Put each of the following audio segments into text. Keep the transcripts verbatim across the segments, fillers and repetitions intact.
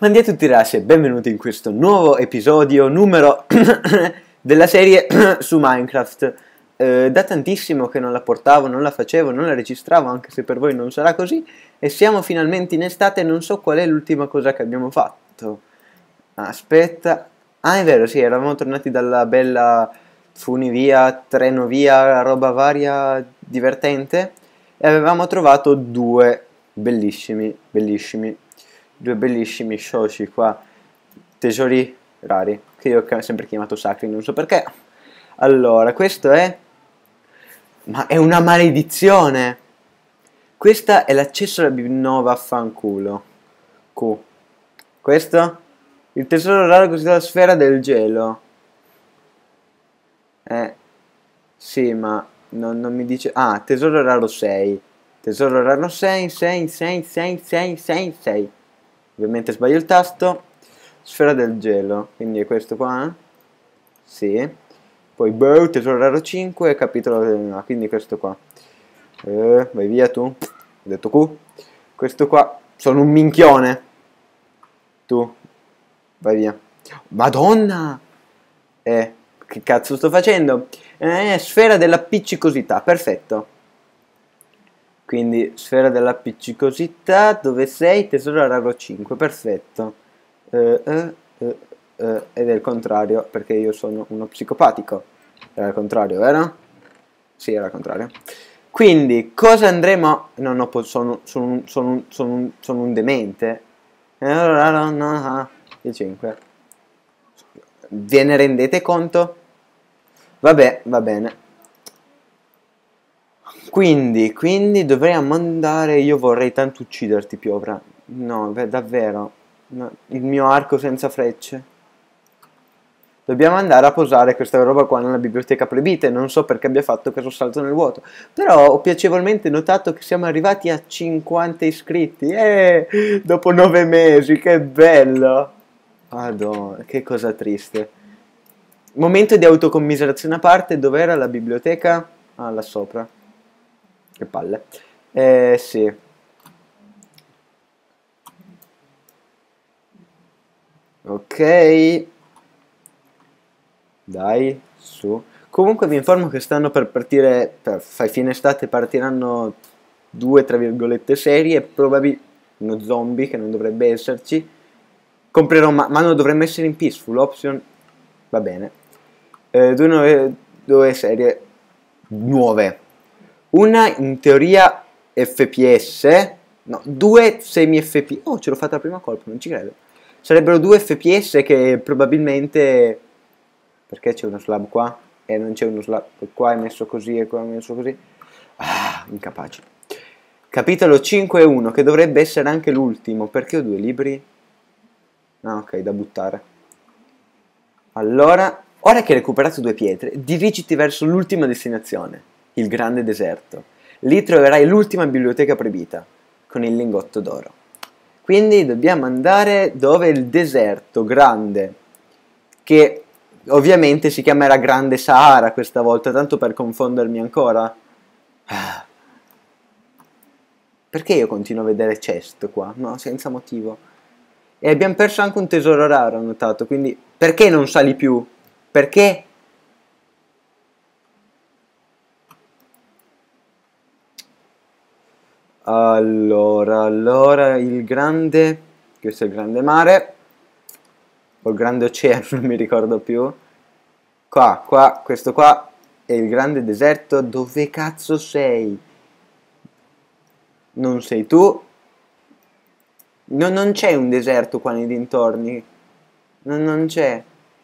Mandi a tutti ragazzi e benvenuti in questo nuovo episodio numero della serie su Minecraft. Eh, da tantissimo che non la portavo, non la facevo, non la registravo, anche se per voi non sarà così. E siamo finalmente in estate e non so qual è l'ultima cosa che abbiamo fatto. Aspetta. Ah, è vero, sì, eravamo tornati dalla bella funivia, treno via, roba varia, divertente. E avevamo trovato due bellissimi, bellissimi, due bellissimi shoshi qua, tesori rari, che io ho sempre chiamato sacri, non so perché. Allora, questo è... Ma è una maledizione! Questa è l'accesso alla Binnova, fanculo. Q. Questo? Il tesoro raro così dalla sfera del gelo. Eh, sì, ma non, non mi dice... Ah, tesoro raro sei. Tesoro raro sei, sei, sei, sei, sei, sei, sei. Ovviamente sbaglio il tasto. Sfera del gelo, quindi è questo qua? Sì. Poi boh, tesoro raro cinque, capitolo del... quindi questo qua. Eh, vai via tu. Ho detto Q. Questo qua. Sono un minchione. Tu. Vai via. Madonna! Eh, che cazzo sto facendo? Eh, sfera dell'appiccicosità, perfetto. Quindi, sfera dell'appiccicosità, dove sei? Tesoro raro cinque, perfetto. Eh, eh, eh, eh, ed è il contrario, perché io sono uno psicopatico. Era il contrario, vero? Sì, era il contrario. Quindi, cosa andremo... No, no, sono, sono, un, sono, un, sono, un, sono un demente. Allora, no, no, il cinque. Ve ne rendete conto? Vabbè, va bene. Quindi, quindi dovremmo andare... Io vorrei tanto ucciderti, Piovra. No, beh, davvero. No, il mio arco senza frecce. Dobbiamo andare a posare questa roba qua nella biblioteca proibita. Non so perché abbia fatto questo salto nel vuoto. Però ho piacevolmente notato che siamo arrivati a cinquanta iscritti. Eh, dopo nove mesi, che bello. Madonna, che cosa triste. Momento di autocommiserazione a parte. Dov'era la biblioteca? Ah, là sopra. Che palle. Eh, sì. Ok. Dai, su. Comunque vi informo che stanno per partire, per fai fine estate partiranno due, tra virgolette, serie, probabilmente uno zombie che non dovrebbe esserci. Comprerò, ma, ma non dovremmo essere in peaceful option. Va bene. Eh, due, nuove, due serie nuove. Una in teoria F P S, no, due semi F P S. Oh, ce l'ho fatta la prima colpa, non ci credo. Sarebbero due F P S che probabilmente... Perché c'è uno slab qua? E non c'è uno slab qua, è messo così e qua è messo così. Ah, incapace. Capitolo cinque e uno, che dovrebbe essere anche l'ultimo. Perché ho due libri? Ah, ok, da buttare. Allora, ora che hai recuperato due pietre, dirigiti verso l'ultima destinazione, il grande deserto. Lì troverai l'ultima biblioteca proibita, con il lingotto d'oro. Quindi dobbiamo andare dove il deserto grande, che... Ovviamente si chiamerà Grande Sahara questa volta, tanto per confondermi ancora. Perché io continuo a vedere chest qua? No, senza motivo. E abbiamo perso anche un tesoro raro, ho notato, quindi... Perché non sali più? Perché? Allora, allora, il grande... Questo è il grande mare... o il grande oceano, non mi ricordo più. Qua, qua, questo qua è il grande deserto. Dove cazzo sei? Non sei tu? No, non c'è un deserto qua nei dintorni. No, non c'è.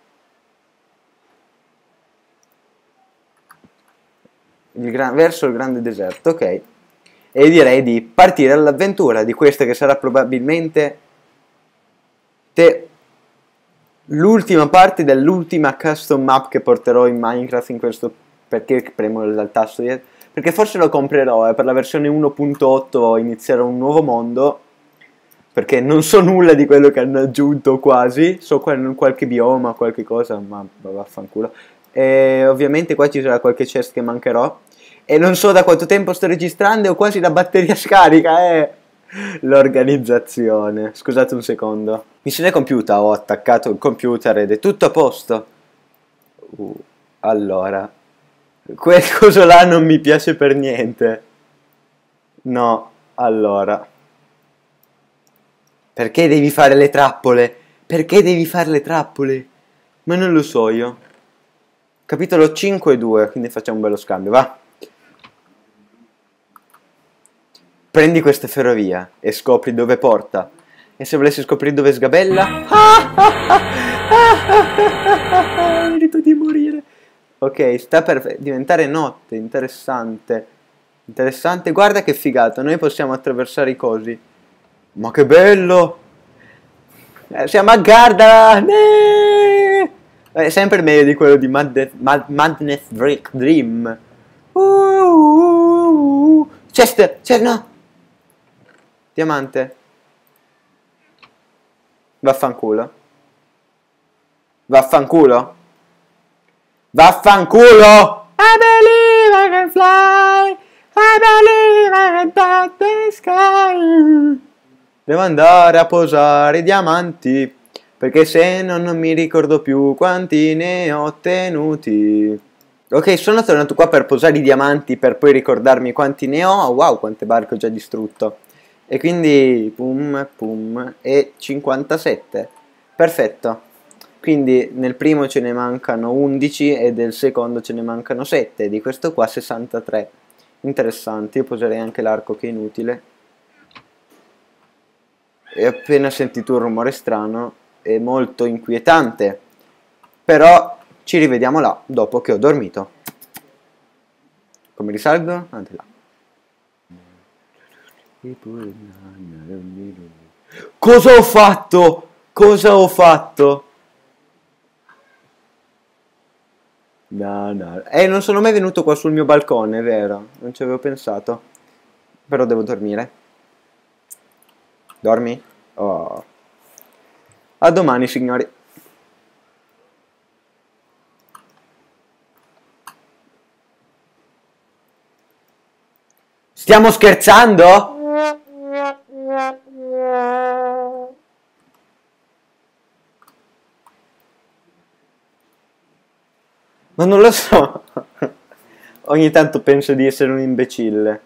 Il gran... Verso il grande deserto, ok. E direi di partire all'avventura di questa che sarà probabilmente... Te... l'ultima parte dell'ultima custom map che porterò in Minecraft in questo... Perché premo il tasto dietro? Perché forse lo comprerò, eh, per la versione uno punto otto inizierò un nuovo mondo. Perché non so nulla di quello che hanno aggiunto quasi. So qualche bioma, qualche cosa, ma vaffanculo. E ovviamente qua ci sarà qualche chest che mancherò. E non so da quanto tempo sto registrando e ho quasi la batteria scarica, eh. L'organizzazione. Scusate un secondo. Mi sono compiuta, ho attaccato il computer ed è tutto a posto. Uh, allora. Quel coso là non mi piace per niente. No, allora. Perché devi fare le trappole? Perché devi fare le trappole? Ma non lo so io. Capitolo cinque e due, quindi facciamo un bello scambio, va. Prendi questa ferrovia e scopri dove porta. E se volessi scoprire dove sgabella... Merito di morire. Ok, sta per diventare notte, interessante. Interessante, guarda che figata, noi possiamo attraversare i cosi. Ma che bello! Eh, siamo a Gardaland! Eh! È sempre meglio di quello di Mad Mad Madness Dream. Uh, uh, uh. Chester, cioè no! Diamante. Vaffanculo. Vaffanculo. Vaffanculo! I believe I can fly. I believe I can touch the sky. Devo andare a posare i diamanti, perché se no non mi ricordo più quanti ne ho ottenuti. Ok, sono tornato qua per posare i diamanti per poi ricordarmi quanti ne ho. Wow, quante barche ho già distrutto. E quindi pum pum e cinquantasette. Perfetto. Quindi nel primo ce ne mancano undici e del secondo ce ne mancano sette. Di questo qua sessantatré. Interessante, io poserei anche l'arco che è inutile. E appena sentito un rumore strano è molto inquietante. Però ci rivediamo là dopo che ho dormito. Come risalgo? Ah, di là. Cosa ho fatto? Cosa ho fatto? No, no. Eh, non sono mai venuto qua sul mio balcone, è vero. Non ci avevo pensato. Però devo dormire. Dormi? Oh. A domani, signori. Stiamo scherzando? Ma non lo so. Ogni tanto penso di essere un imbecille.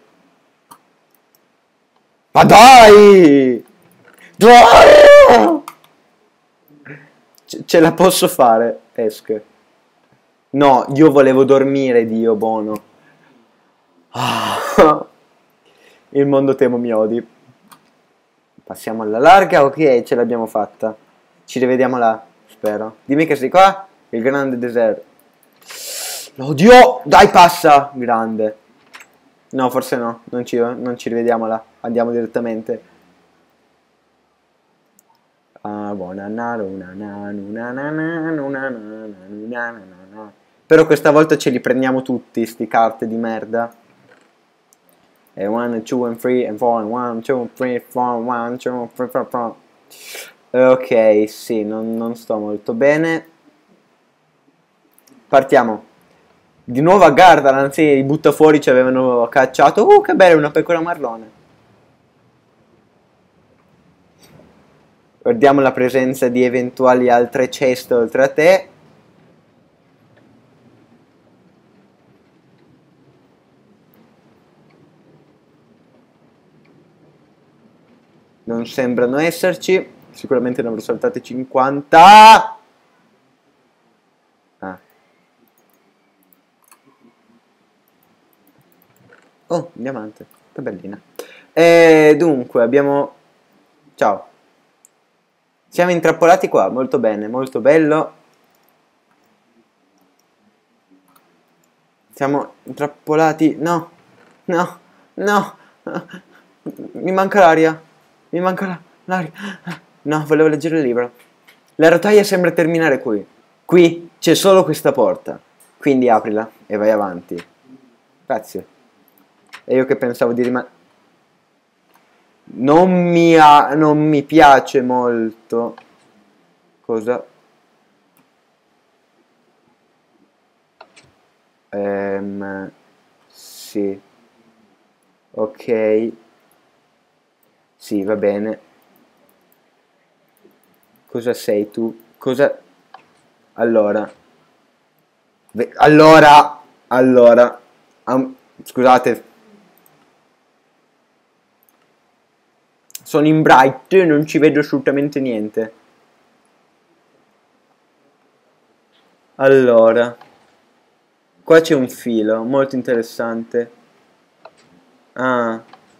Ma dai! Dai! Ce, ce la posso fare, esca. No, io volevo dormire, Dio buono. Ah. Il mondo temo mi odi. Passiamo alla larga, ok, ce l'abbiamo fatta. Ci rivediamo là, spero. Dimmi che sei qua, il grande deserto. Oddio, dai passa, grande. No, forse no, non ci, non ci rivediamo là, andiamo direttamente. Però questa volta ce li prendiamo tutti, sti carte di merda. E one, two, and three, and four, and one, two, three, four, one, two, three, four, four. Ok, sì, non, non sto molto bene. Partiamo. Di nuovo a Gardaland, sì, i buttafuori ci avevano cacciato. Uh, che bella, una pecora marrone. Guardiamo la presenza di eventuali altre ceste oltre a te. Non sembrano esserci. Sicuramente ne avrò saltate cinquanta. Ah. Oh, un diamante. Che bellina. E dunque, abbiamo... Ciao. Siamo intrappolati qua. Molto bene, molto bello. Siamo intrappolati. No, no, no. Mi manca l'aria. Mi manca l'aria. No, volevo leggere il libro. La rotaia sembra terminare qui. Qui c'è solo questa porta. Quindi aprila e vai avanti. Grazie. E io che pensavo di rimanere... Non mi, ha... non mi piace molto. Cosa? Ehm... Sì. Ok. Sì, va bene. Cosa sei tu? Cosa... Allora... Ve- Allora... Allora... am- Scusate. Sono in bright, non ci vedo assolutamente niente. Allora... Qua c'è un filo, molto interessante. Ah...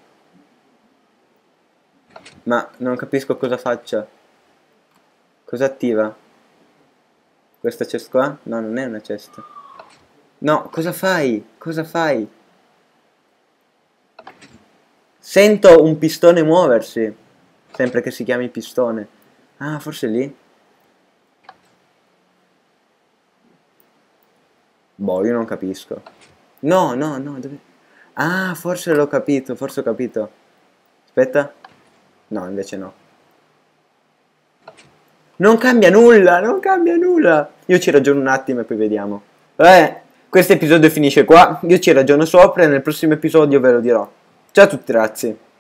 Ma non capisco cosa faccia. Cosa attiva? Questa chest qua? No, non è una chest. No, cosa fai? Cosa fai? Sento un pistone muoversi. Sempre che si chiami pistone. Ah, forse lì? Boh, io non capisco. No, no, no, dove... Ah, forse l'ho capito, forse ho capito. Aspetta. No, invece no. Non cambia nulla, non cambia nulla. Io ci ragiono un attimo e poi vediamo. Eh, questo episodio finisce qua. Io ci ragiono sopra e nel prossimo episodio ve lo dirò. Ciao a tutti ragazzi.